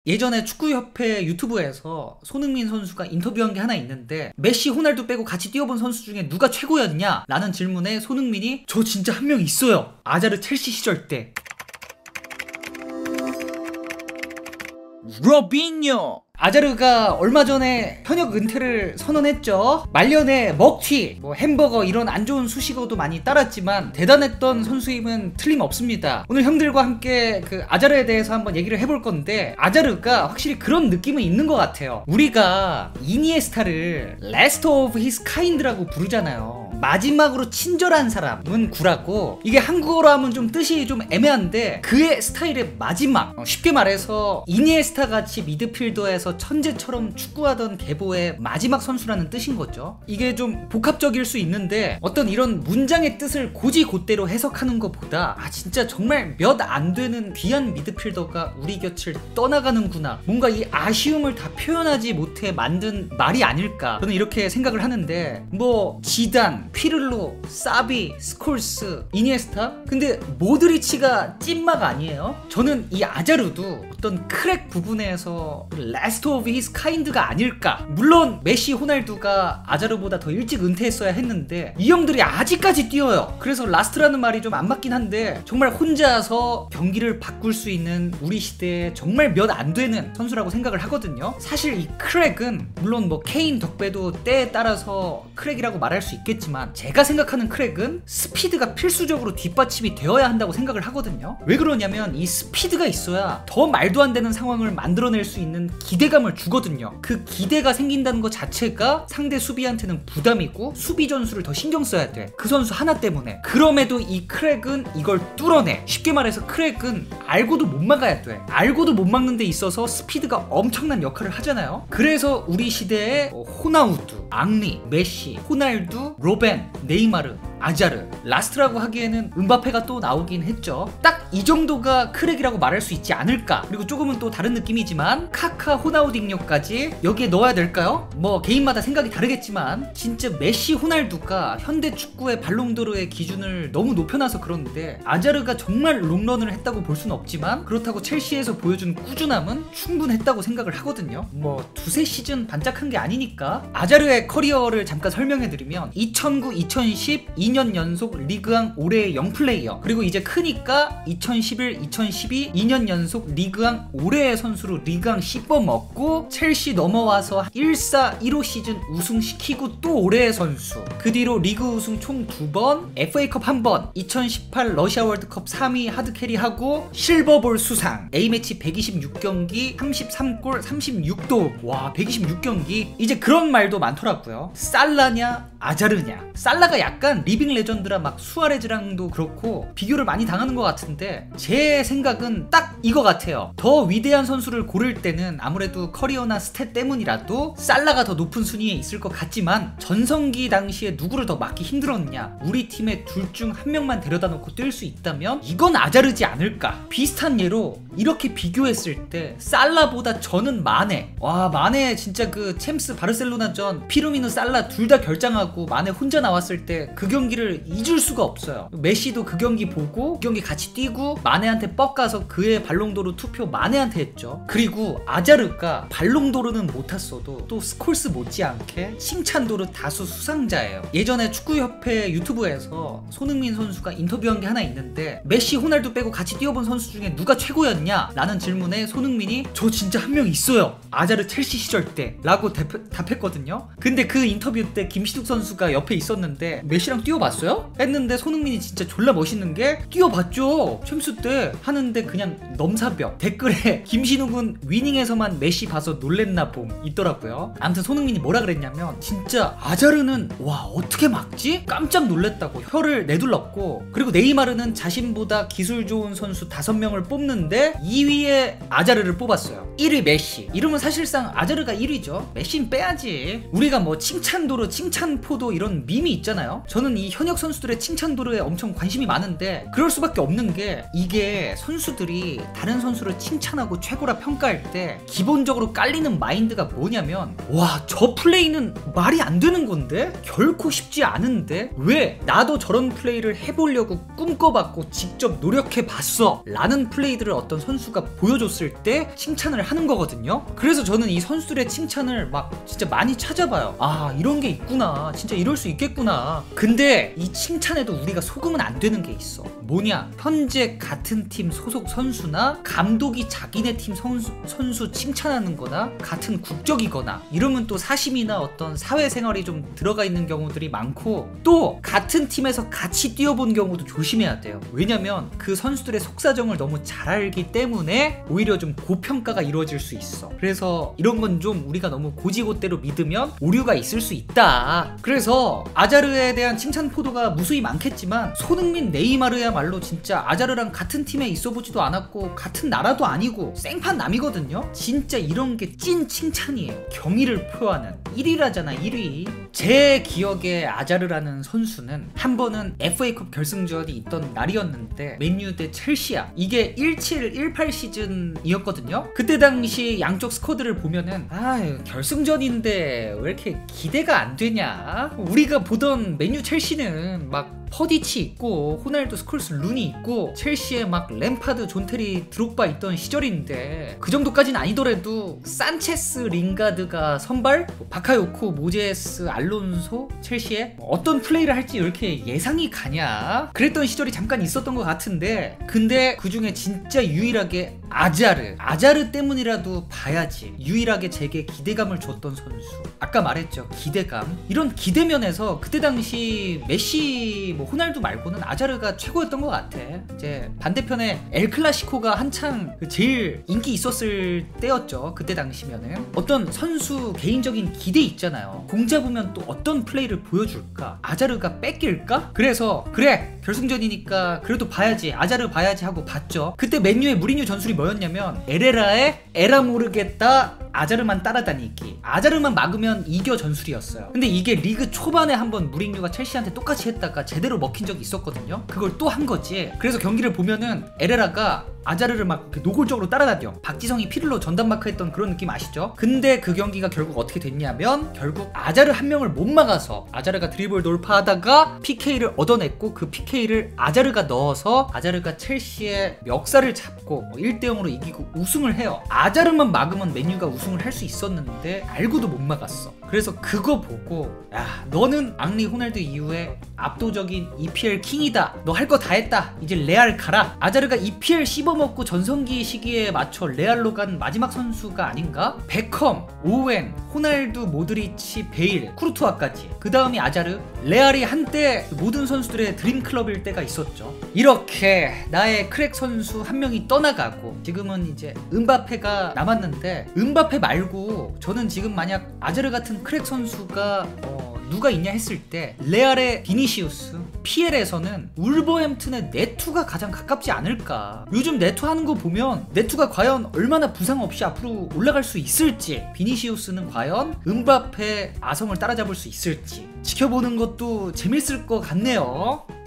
예전에 축구협회 유튜브에서 손흥민 선수가 인터뷰한 게 하나 있는데 메시, 호날두 빼고 같이 뛰어본 선수 중에 누가 최고였냐? 라는 질문에 손흥민이 저 진짜 한 명 있어요. 아자르 첼시 시절 때. 로빈요! 아자르가 얼마 전에 현역 은퇴를 선언했죠. 말년에 먹튀, 햄버거 이런 안 좋은 수식어도 많이 따랐지만 대단했던 선수임은 틀림없습니다. 오늘 형들과 함께 그 아자르에 대해서 한번 얘기를 해볼 건데, 아자르가 확실히 그런 느낌은 있는 것 같아요. 우리가 이니에스타를 Last of his kind라고 부르잖아요. 마지막으로 친절한 사람은 구라고, 이게 한국어로 하면 좀 뜻이 좀 애매한데 그의 스타일의 마지막, 쉽게 말해서 이니에스타 같이 미드필더에서 천재처럼 축구하던 계보의 마지막 선수라는 뜻인 거죠. 이게 좀 복합적일 수 있는데 어떤 이런 문장의 뜻을 고지곧대로 해석하는 것보다 진짜 정말 몇 안 되는 귀한 미드필더가 우리 곁을 떠나가는구나, 뭔가 이 아쉬움을 다 표현하지 못해 만든 말이 아닐까, 저는 이렇게 생각을 하는데, 지단, 피를로, 사비, 스콜스, 이니에스타? 근데 모드리치가 찐막 아니에요? 저는 이 아자르도 어떤 크랙 부분에서 Last of his kind가 아닐까. 물론 메시, 호날두가 아자르보다 더 일찍 은퇴했어야 했는데 이 형들이 아직까지 뛰어요. 그래서 라스트라는 말이 좀 안 맞긴 한데 정말 혼자서 경기를 바꿀 수 있는 우리 시대에 정말 몇 안 되는 선수라고 생각을 하거든요. 사실 이 크랙은 물론 케인, 덕배도 때에 따라서 크랙이라고 말할 수 있겠지만, 제가 생각하는 크랙은 스피드가 필수적으로 뒷받침이 되어야 한다고 생각을 하거든요. 왜 그러냐면 이 스피드가 있어야 더 말도 안 되는 상황을 만들어낼 수 있는 기대감을 주거든요. 그 기대가 생긴다는 것 자체가 상대 수비한테는 부담이고 수비 전술을 더 신경 써야 돼. 그 선수 하나 때문에. 그럼에도 이 크랙은 이걸 뚫어내. 쉽게 말해서 크랙은 알고도 못 막아야 돼. 알고도 못 막는 데 있어서 스피드가 엄청난 역할을 하잖아요. 그래서 우리 시대에 호나우두, 앙리, 메시, 호날두, 로벤, 네이마르, 아자르, 라스트라고 하기에는 음바페가 또 나오긴 했죠. 딱 이 정도가 크랙이라고 말할 수 있지 않을까. 그리고 조금은 또 다른 느낌이지만 카카, 호나우딩요까지 여기에 넣어야 될까요? 개인마다 생각이 다르겠지만 진짜 메시, 호날두가 현대 축구의 발롱도르의 기준을 너무 높여놔서 그런데 아자르가 정말 롱런을 했다고 볼 수는 없지만 그렇다고 첼시에서 보여준 꾸준함은 충분했다고 생각을 하거든요. 두세 시즌 반짝한 게 아니니까. 아자르의 커리어를 잠깐 설명해드리면 2009, 2010 2년 연속 리그왕 올해의 영플레이어, 그리고 이제 크니까 2011, 2012 2년 연속 리그왕 올해의 선수로 리그왕 씹어먹고 첼시 넘어와서 1-4, 1-5 시즌 우승시키고 또 올해의 선수. 그 뒤로 리그 우승 총 2번, FA컵 1번, 2018 러시아 월드컵 3위 하드캐리하고 실버볼 수상, A매치 126경기 33골 36도움. 와, 126경기. 이제 그런 말도 많더라고요. 살라냐 아자르냐. 살라가 약간 리빙 레전드라 수아레즈랑도 그렇고 비교를 많이 당하는 것 같은데, 제 생각은 딱 이거 같아요. 더 위대한 선수를 고를 때는 아무래도 커리어나 스탯 때문이라도 살라가 더 높은 순위에 있을 것 같지만, 전성기 당시에 누구를 더 막기 힘들었냐, 우리 팀에 둘 중 한 명만 데려다 놓고 뛸 수 있다면 이건 아자르지 않을까. 비슷한 예로 이렇게 비교했을 때 살라보다 저는 마네. 와, 마네 진짜 그 챔스 바르셀로나전 피르미누, 살라 둘 다 결장하고 마네 혼자 나왔을 때 그 경기를 잊을 수가 없어요. 메시도 그 경기 보고 그 경기 같이 뛰고 마네한테 뻑가서 그의 발롱도르 투표 마네한테 했죠. 그리고 아자르가 발롱도르는 못 탔어도 또 스콜스 못지않게 칭찬도르 다수 수상자예요. 예전에 축구협회 유튜브에서 손흥민 선수가 인터뷰한 게 하나 있는데, 메시, 호날두 빼고 같이 뛰어본 선수 중에 누가 최고였냐? 라는 질문에 손흥민이 저 진짜 한 명 있어요. 아자르 첼시 시절 때 라고 답했거든요. 근데 그 인터뷰 때 김시둑 선수가 옆에 있었는데 메시랑 뛰어봤어요? 했는데 손흥민이 진짜 졸라 멋있는 게 뛰어봤죠. 챔스 때 하는데 그냥 넘사벽. 댓글에 김신욱은 위닝에서만 메시 봐서 놀랬나 봄 있더라고요. 아무튼 손흥민이 뭐라 그랬냐면 진짜 아자르는 와 어떻게 막지? 깜짝 놀랬다고 혀를 내둘렀고, 그리고 네이마르는 자신보다 기술 좋은 선수 5명을 뽑는데 2위에 아자르를 뽑았어요. 1위 메시. 이러면 그러면 사실상 아자르가 1위죠. 메시는 빼야지. 우리가 뭐 칭찬도르, 칭찬포도 이런 밈이 있잖아요. 저는 이 현역 선수들의 칭찬도르에 엄청 관심이 많은데 그럴 수밖에 없는 게 이게 선수들이 다른 선수를 칭찬하고 최고라 평가할 때 기본적으로 깔리는 마인드가 뭐냐면 와, 저 플레이는 말이 안 되는 건데? 결코 쉽지 않은데? 왜 나도 저런 플레이를 해보려고 꿈꿔봤고 직접 노력해봤어 라는 플레이들을 어떤 선수가 보여줬을 때 칭찬을 하는 거거든요. 그래서 저는 이 선수들의 칭찬을 막 진짜 많이 찾아봐요. 아, 이런 게 있구나, 진짜 이럴 수 있겠구나. 근데 이 칭찬에도 우리가 속으면 안 되는 게 있어. 뭐냐, 현재 같은 팀 소속 선수나 감독이 자기네 팀 선수 칭찬하는 거나 같은 국적이거나 이러면 또 사심이나 어떤 사회생활이 좀 들어가 있는 경우들이 많고, 또 같은 팀에서 같이 뛰어본 경우도 조심해야 돼요. 왜냐면 그 선수들의 속사정을 너무 잘 알기 때문에 오히려 좀 고평가가 이루어질 수 있어. 그래서 이런 건 좀 우리가 너무 고지고대로 믿으면 오류가 있을 수 있다. 그래서 아자르에 대한 칭찬 포도가 무수히 많겠지만 손흥민, 네이마르야말로 진짜 아자르랑 같은 팀에 있어보지도 않았고 같은 나라도 아니고 생판 남이거든요. 진짜 이런 게 찐 칭찬이에요. 경의를 표하는 1위라잖아, 1위. 제 기억에 아자르라는 선수는 한 번은 FA컵 결승전이 있던 날이었는데 맨유 대 첼시야. 이게 17-18 시즌이었거든요. 그때 당시 양쪽 스쿼드를 보면은 아유, 결승전인데 왜 이렇게 기대가 안 되냐. 우리가 보던 맨유 첼시는 막 퍼디치 있고 호날두, 스콜스, 루니 있고 첼시에 막 램파드, 존테리, 드록바 있던 시절인데 그 정도까지는 아니더라도 산체스, 링가드가 선발, 바카요코, 모제스, 알론소, 첼시에 어떤 플레이를 할지 이렇게 예상이 가냐. 그랬던 시절이 잠깐 있었던 것 같은데, 근데 그 중에 진짜 유일하게 아자르 때문이라도 봐야지 유일하게 제게 기대감을 줬던 선수. 아까 말했죠, 기대감. 이런 기대면에서 그때 당시 메시, 호날두 말고는 아자르가 최고였던 것 같아. 이제 반대편에 엘클라시코가 한창 제일 인기 있었을 때였죠. 그때 당시면은 어떤 선수 개인적인 기대 있잖아요. 공 잡으면 또 어떤 플레이를 보여줄까? 아자르가 뺏길까? 그래서 그래, 결승전이니까 그래도 봐야지, 아자르 봐야지 하고 봤죠. 그때 맨유의 무리뉴 전술이 뭐였냐면 에레라의 에라 모르겠다, 아자르만 따라다니기. 아자르만 막으면 이겨 전술이었어요. 근데 이게 리그 초반에 한번 무리뉴가 첼시한테 똑같이 했다가 제대로 먹힌 적이 있었거든요. 그걸 또 한 거지. 그래서 경기를 보면은 에레라가 아자르를 막 노골적으로 따라다녀. 박지성이 피를로 전담마크 했던 그런 느낌 아시죠? 근데 그 경기가 결국 어떻게 됐냐면 결국 아자르 한 명을 못 막아서 아자르가 드리블 돌파하다가 PK를 얻어냈고 그 PK를 아자르가 넣어서 아자르가 첼시의 멱살을 잡고 1대0으로 이기고 우승을 해요. 아자르만 막으면 맨유가 우승을 할 수 있었는데 알고도 못 막았어. 그래서 그거 보고 야, 너는 앙리, 호날두 이후에 압도적인 EPL 킹이다. 너 할 거 다 했다. 이제 레알 가라. 아자르가 EPL 씹어먹고 전성기 시기에 맞춰 레알로 간 마지막 선수가 아닌가? 베컴, 오웬, 호날두, 모드리치, 베일, 쿠르투아까지. 그 다음이 아자르. 레알이 한때 모든 선수들의 드림클럽일 때가 있었죠. 이렇게 나의 크랙 선수 한 명이 떠나가고 지금은 이제 음바페가 남았는데, 음바페 말고 저는 지금 만약 아자르 같은 크랙 선수가 누가 있냐 했을 때 레알의 비니시우스, PL에서는 울버햄튼의 네투가 가장 가깝지 않을까. 요즘 네투 하는 거 보면 네투가 과연 얼마나 부상 없이 앞으로 올라갈 수 있을지, 비니시우스는 과연 음바페 아성을 따라잡을 수 있을지 지켜보는 것도 재밌을 것 같네요.